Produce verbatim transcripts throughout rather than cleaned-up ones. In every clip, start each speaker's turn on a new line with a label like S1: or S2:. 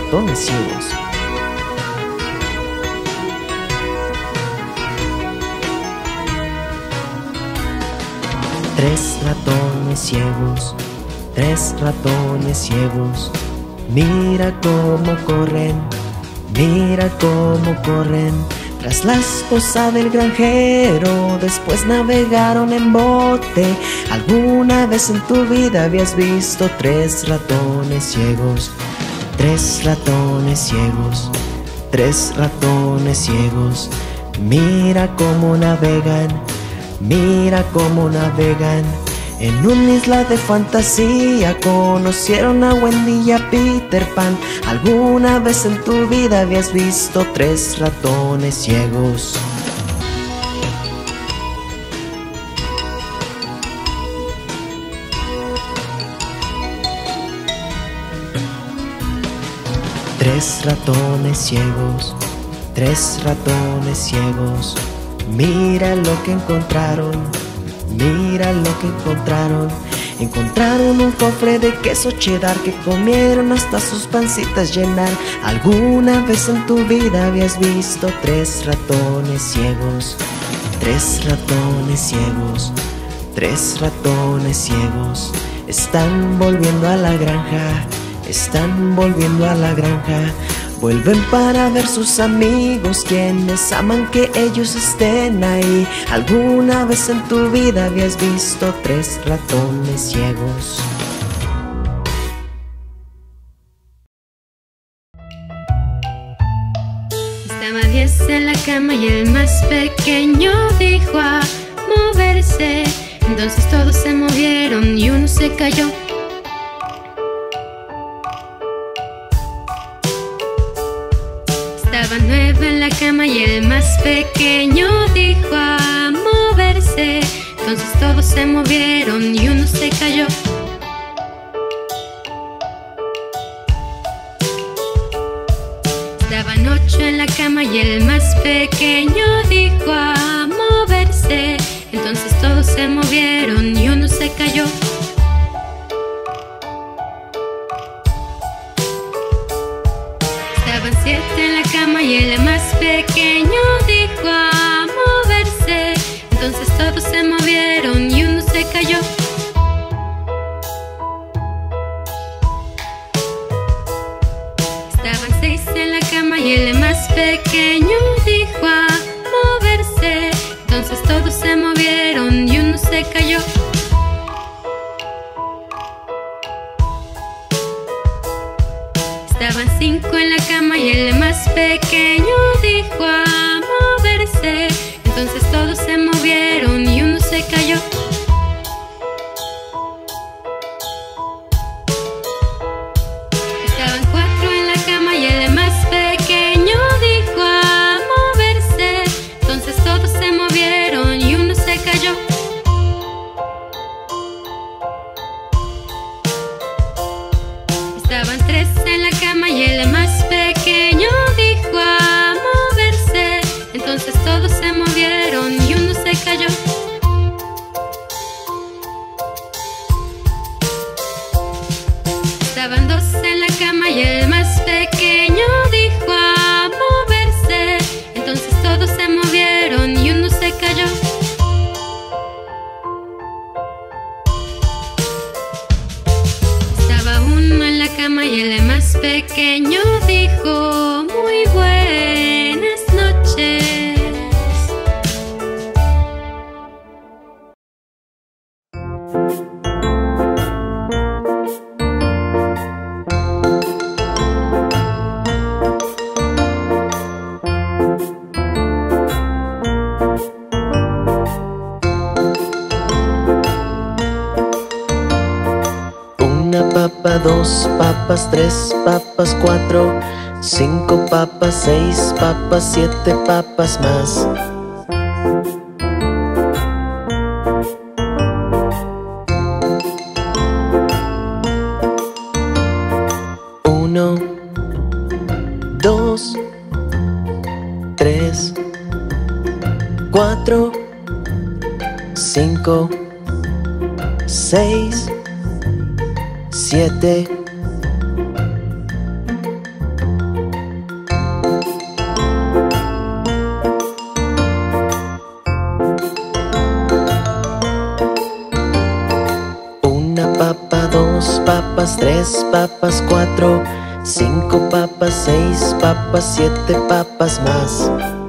S1: ratones ciegos. Tres ratones ciegos, tres ratones ciegos. Mira cómo corren, mira cómo corren. Tras la esposa del granjero, después navegaron en bote. ¿Alguna vez en tu vida habías visto tres ratones ciegos? Tres ratones ciegos, tres ratones ciegos. Mira cómo navegan, mira cómo navegan. En una isla de fantasía conocieron a Wendy y a Peter Pan. ¿Alguna vez en tu vida habías visto tres ratones ciegos? Tres ratones ciegos, tres ratones ciegos. Mira lo que encontraron, mira lo que encontraron. Encontraron un cofre de queso cheddar que comieron hasta sus pancitas llenar. ¿Alguna vez en tu vida habías visto tres ratones ciegos? Tres ratones ciegos, tres ratones ciegos. Están volviendo a la granja, están volviendo a la granja. Vuelven para ver sus amigos, quienes aman que ellos estén ahí. ¿Alguna vez en tu vida habías visto tres ratones ciegos?
S2: Estaba diez en la cama y el más pequeño dijo a moverse. Entonces todos se movieron y uno se cayó. Estaba nueve en la cama y el más pequeño dijo a moverse. Entonces todos se movieron y uno se cayó. Estaban ocho en la cama y el más pequeño dijo a moverse. Entonces todos se movieron y uno se cayó. Estaban siete en la cama y el más pequeño dijo a moverse. Entonces todos se movieron y uno se cayó. Estaban seis en la cama y el más pequeño dijo a moverse. Entonces todos se movieron y uno se cayó. Estaban cinco en la cama y el más pequeño dijo a moverse. Entonces todos se movieron y uno se cayó. Estaban cuatro en la cama y el más pequeño dijo a moverse. Entonces todos se movieron y uno se cayó. Estaban tres en la cama y el más pequeño dijo a moverse. Entonces todos se movieron y uno se cayó. Estaban dos en la cama y el más pequeño dijo a moverse. Entonces todos se movieron y uno se cayó. Estaba uno en la cama y el más pequeño dijo muy buenas noches.
S1: Una papa, dos papas, tres papas, cuatro, cinco papas, seis papas, siete papas más. Uno, dos, tres, cuatro, cinco, seis, siete, papas, tres papas, cuatro, cinco papas, seis papas, siete papas más.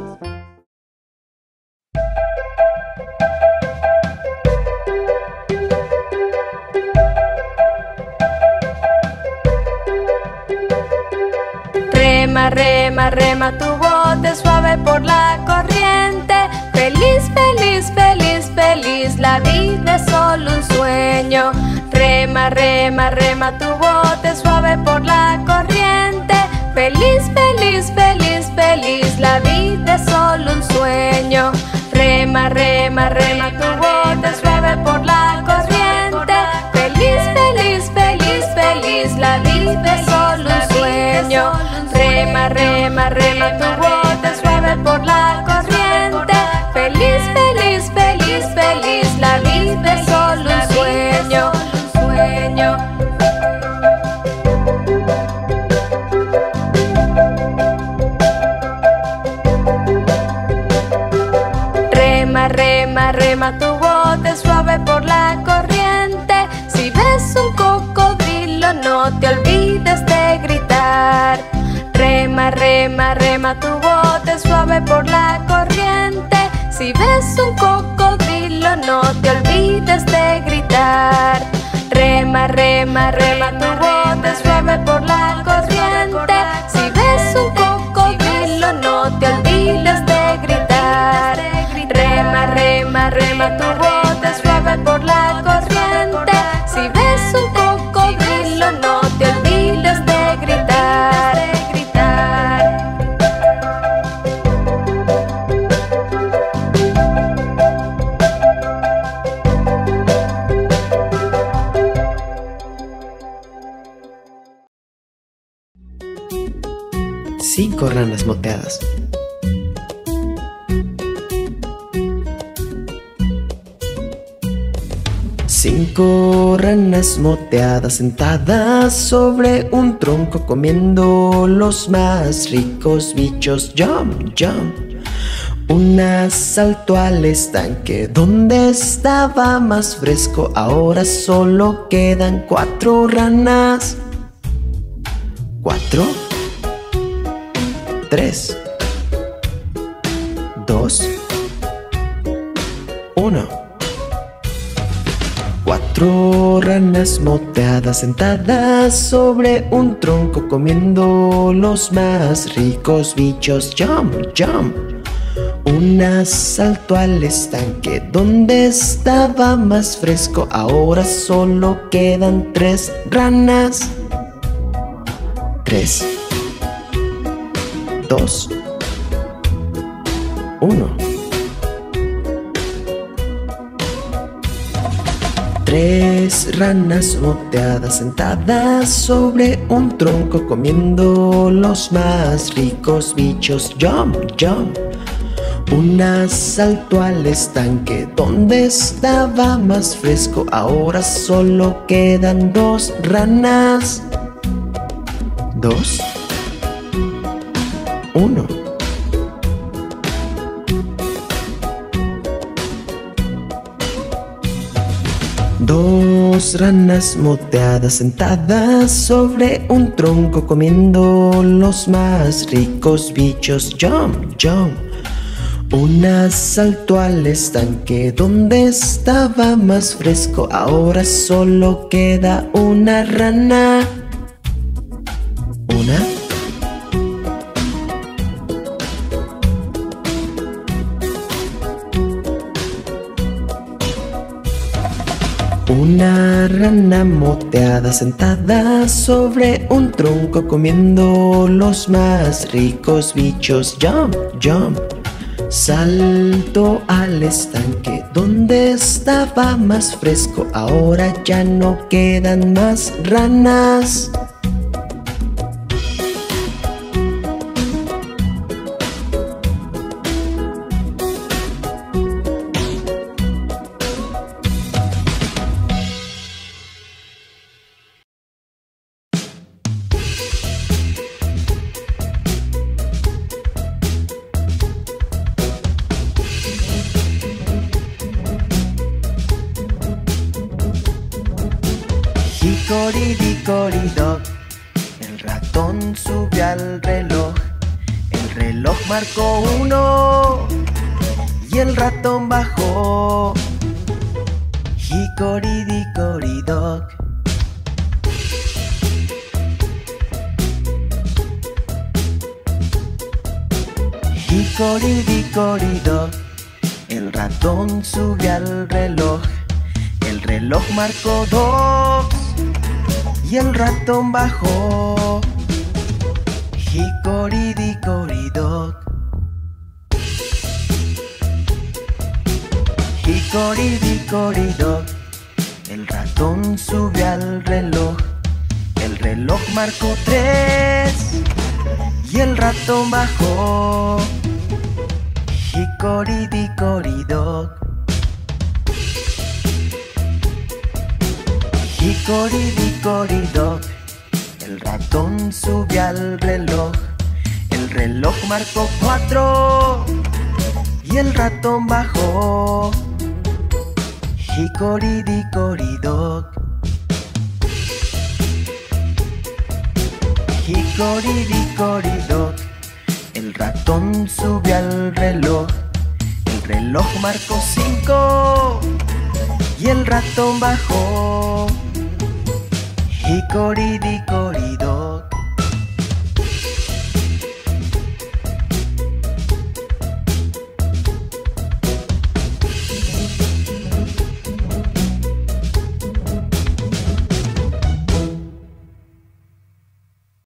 S3: Rema, rema, rema tu bote suave por la corriente. Feliz, feliz, feliz, feliz, la vida es solo un sueño. Rema, rema, rema tu bote suave por la corriente. Feliz, feliz, feliz, feliz, la vida es solo un sueño. Rema, rema, rema tu bote suave por la corriente. Feliz, feliz, feliz, feliz, la vida es solo un sueño. Rema, rema, rema tu bote suave por la corriente. Feliz, feliz, feliz, feliz, la vida es solo un sueño. Sueño. Rema, rema, rema tu bote suave por la corriente. Si ves un cocodrilo no te olvides de gritar. Rema, rema, rema tu bote suave por la corriente. Si ves un cocodrilo no te olvides de gritar. Rema, rema, rema tu bote suave por la corriente. Si ves un cocodrilo no te olvides de gritar. Rema, rema, rema tu bote suave por la corriente. Si ves un cocodrilo no te olvides de gritar.
S1: Cinco ranas moteadas. Cinco ranas moteadas sentadas sobre un tronco comiendo los más ricos bichos. Jump, jump. Una saltó al estanque donde estaba más fresco. Ahora solo quedan cuatro ranas. Cuatro. Tres. Dos. Uno. Cuatro ranas moteadas sentadas sobre un tronco comiendo los más ricos bichos. Jump, jump. Una saltó al estanque donde estaba más fresco. Ahora solo quedan tres ranas. Tres. Dos. Uno. Tres ranas moteadas sentadas sobre un tronco comiendo los más ricos bichos. Jump, jump. Una saltó al estanque donde estaba más fresco. Ahora solo quedan dos ranas. Dos. Uno. Dos ranas moteadas sentadas sobre un tronco comiendo los más ricos bichos. Jump, jump. Una saltó al estanque donde estaba más fresco. Ahora solo queda una rana. Una. Una rana moteada sentada sobre un tronco comiendo los más ricos bichos. Jump, jump. Saltó al estanque donde estaba más fresco. Ahora ya no quedan más ranas. Hicoridi Hickory Dock. El ratón subió al reloj. El reloj marcó uno y el ratón bajó. Hickory Dickory Dock. Hickory Dickory Dock. El ratón subió al reloj. El reloj marcó dos y el ratón bajó. Hickory Dickory Dock. Hickory Dickory Dock. El ratón subió al reloj. El reloj marcó tres y el ratón bajó. Hickory Dickory Dock. Hickory Dickory Dock. El ratón subió al reloj. El reloj marcó cuatro y el ratón bajó. Hickory Dickory Dock. Hickory Dickory Dock. El ratón subió al reloj. El reloj marcó cinco y el ratón bajó. Hickory Dickory